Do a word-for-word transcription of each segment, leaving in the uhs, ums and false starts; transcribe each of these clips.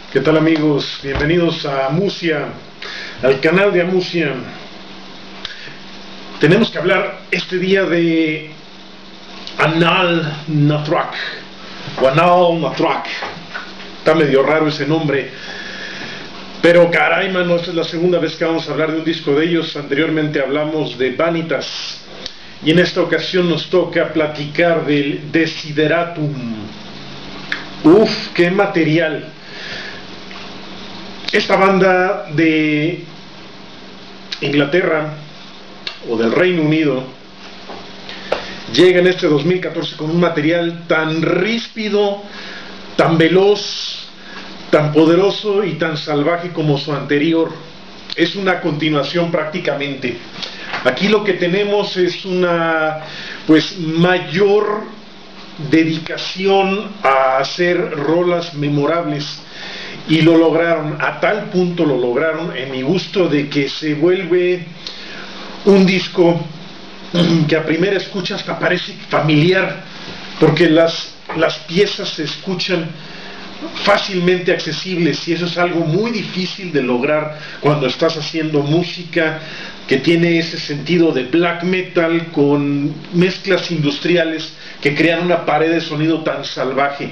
¿Qué tal, amigos? Bienvenidos a Amusia, al canal de Amusia. Tenemos que hablar este día de Anal Nathrak o Anal Nathrak. Está medio raro ese nombre, pero caray, mano, esta es la segunda vez que vamos a hablar de un disco de ellos. Anteriormente hablamos de Vanitas y en esta ocasión nos toca platicar del Desideratum. Uf, qué material. Esta banda de Inglaterra o del Reino Unido llega en este dos mil catorce con un material tan ríspido, tan veloz, tan poderoso y tan salvaje como su anterior. Es una continuación prácticamente. Aquí lo que tenemos es una pues mayor dedicación a hacer rolas memorables. Y lo lograron, a tal punto lo lograron, en mi gusto, de que se vuelve un disco que a primera escucha hasta parece familiar, porque las, las piezas se escuchan fácilmente accesibles, y eso es algo muy difícil de lograr cuando estás haciendo música que tiene ese sentido de black metal con mezclas industriales que crean una pared de sonido tan salvaje.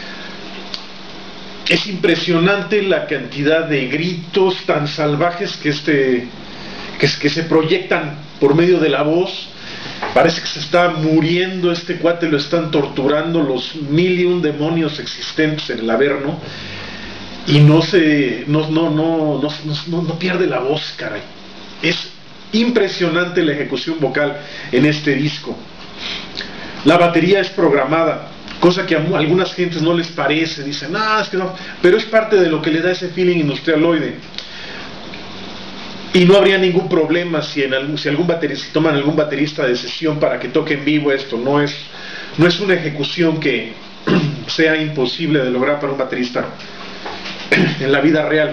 Es impresionante la cantidad de gritos tan salvajes que, este, que, que se proyectan por medio de la voz. Parece que se está muriendo este cuate, lo están torturando los mil y un demonios existentes en el Averno, y no se no, no, no, no, no, no pierde la voz, caray. Es impresionante la ejecución vocal en este disco. La batería es programada, cosa que a algunas gentes no les parece, dicen, ah, es que no, pero es parte de lo que le da ese feeling industrialoide. Y no habría ningún problema si, en algún, si algún baterista, si toman algún baterista de sesión para que toque en vivo esto. No es, no es una ejecución que sea imposible de lograr para un baterista en la vida real.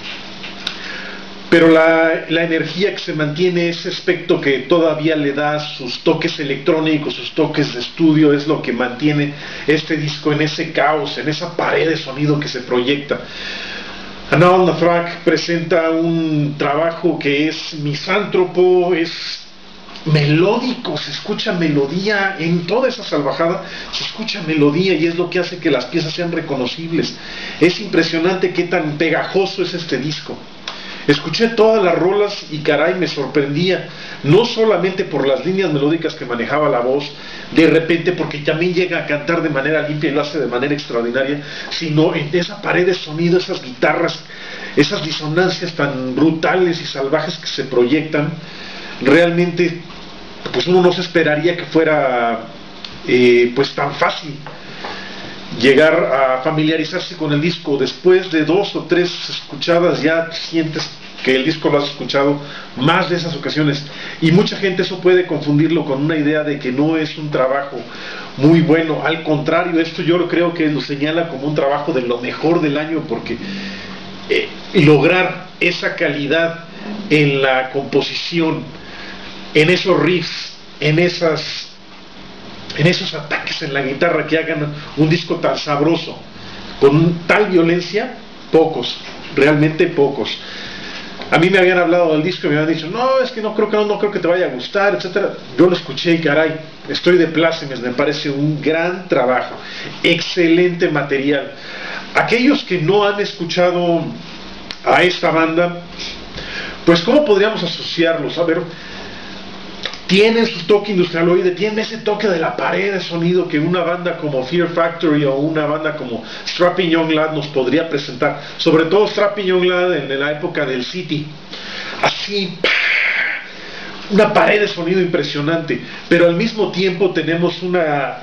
Pero la, la energía que se mantiene, ese aspecto que todavía le da sus toques electrónicos, sus toques de estudio, es lo que mantiene este disco en ese caos, en esa pared de sonido que se proyecta. Anal Nathrak presenta un trabajo que es misántropo, es melódico, se escucha melodía en toda esa salvajada, se escucha melodía, y es lo que hace que las piezas sean reconocibles. Es impresionante qué tan pegajoso es este disco. Escuché todas las rolas y caray, me sorprendía, no solamente por las líneas melódicas que manejaba la voz, de repente, porque también llega a cantar de manera limpia y lo hace de manera extraordinaria, sino en esa pared de sonido, esas guitarras, esas disonancias tan brutales y salvajes que se proyectan. Realmente, pues uno no se esperaría que fuera eh, pues tan fácil llegar a familiarizarse con el disco. Después de dos o tres escuchadas ya sientes que el disco lo has escuchado más de esas ocasiones, y mucha gente eso puede confundirlo con una idea de que no es un trabajo muy bueno. Al contrario, esto yo creo que lo señala como un trabajo de lo mejor del año, porque eh, lograr esa calidad en la composición, en esos riffs, en esas en esos ataques en la guitarra que hagan un disco tan sabroso, con tal violencia, pocos, realmente pocos. A mí me habían hablado del disco y me habían dicho, no, es que no creo que no, no creo que te vaya a gustar, etcétera. Yo lo escuché y caray, estoy de plácemes, me parece un gran trabajo, excelente material. Aquellos que no han escuchado a esta banda, pues ¿cómo podríamos asociarlos? A ver, tienen su toque industrialoide, tienen ese toque de la pared de sonido que una banda como Fear Factory o una banda como Strapping Young Lad nos podría presentar, sobre todo Strapping Young Lad en la época del City. Así, una pared de sonido impresionante, pero al mismo tiempo tenemos una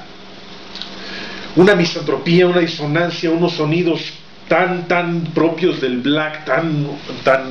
una misantropía, una disonancia, unos sonidos tan tan propios del black, tan tan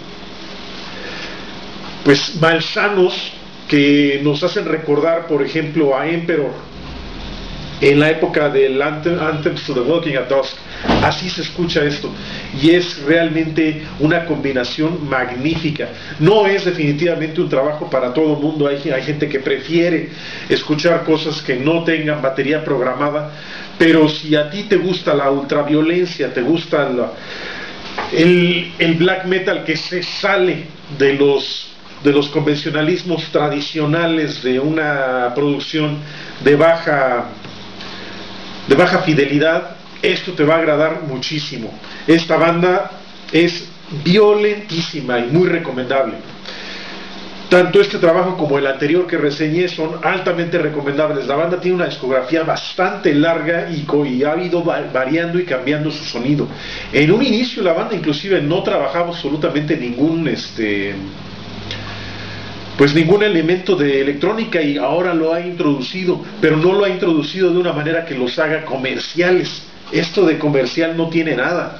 pues malsanos, que nos hacen recordar, por ejemplo, a Emperor, en la época del Anthem, Anthems to the Walking at Dusk. Así se escucha esto, y es realmente una combinación magnífica. No es definitivamente un trabajo para todo el mundo. Hay, hay gente que prefiere escuchar cosas que no tengan batería programada, pero si a ti te gusta la ultraviolencia, te gusta la, el, el black metal que se sale de los de los convencionalismos tradicionales de una producción de baja de baja fidelidad, esto te va a agradar muchísimo. Esta banda es violentísima y muy recomendable. Tanto este trabajo como el anterior que reseñé son altamente recomendables. La banda tiene una discografía bastante larga y, y ha ido variando y cambiando su sonido. En un inicio la banda inclusive no trabajaba absolutamente ningún este pues ningún elemento de electrónica, y ahora lo ha introducido, pero no lo ha introducido de una manera que los haga comerciales. Esto de comercial no tiene nada.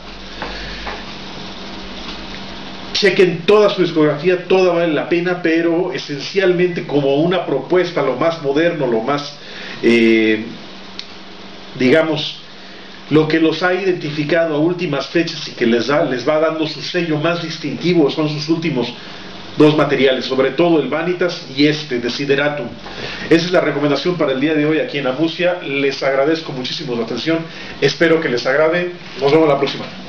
Chequen toda su discografía, toda vale la pena, pero esencialmente como una propuesta, lo más moderno, lo más, eh, digamos, lo que los ha identificado a últimas fechas y que les, da, les va dando su sello más distintivo son sus últimos dos materiales, sobre todo el Vanitas y este, Desideratum. Esa es la recomendación para el día de hoy aquí en Amusia. Les agradezco muchísimo la atención, espero que les agrade, nos vemos la próxima.